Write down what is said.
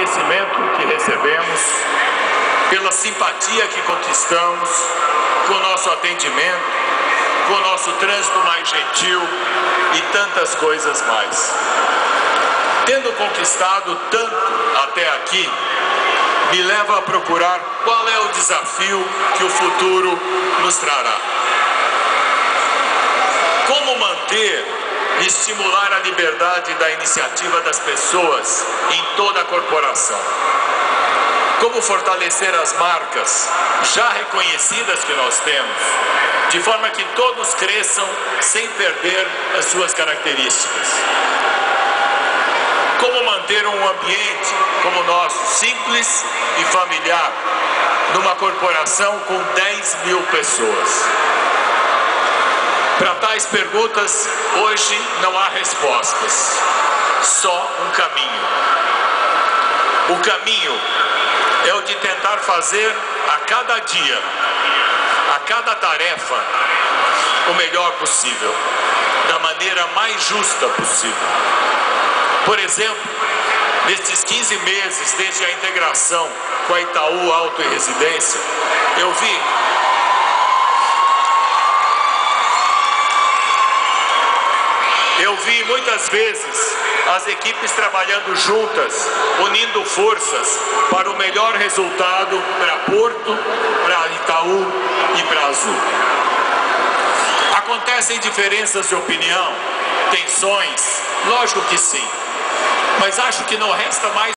reconhecimento que recebemos, pela simpatia que conquistamos, com o nosso atendimento, com o nosso trânsito mais gentil e tantas coisas mais. Tendo conquistado tanto até aqui, me leva a procurar qual é o desafio que o futuro nos trará. Como manter e estimular a liberdade da iniciativa das pessoas em toda a corporação? Como fortalecer as marcas já reconhecidas que nós temos, de forma que todos cresçam sem perder as suas características? Como manter um ambiente como o nosso, simples e familiar, numa corporação com 10 mil pessoas? Para tais perguntas, hoje não há respostas, só um caminho. O caminho é o de tentar fazer a cada dia, a cada tarefa, o melhor possível, da maneira mais justa possível. Por exemplo, nestes 15 meses, desde a integração com a Itaú Auto e Residência, eu vi muitas vezes as equipes trabalhando juntas, unindo forças para o melhor resultado para Porto, para Itaú e para Azul. Acontecem diferenças de opinião, tensões, lógico que sim, mas acho que não resta mais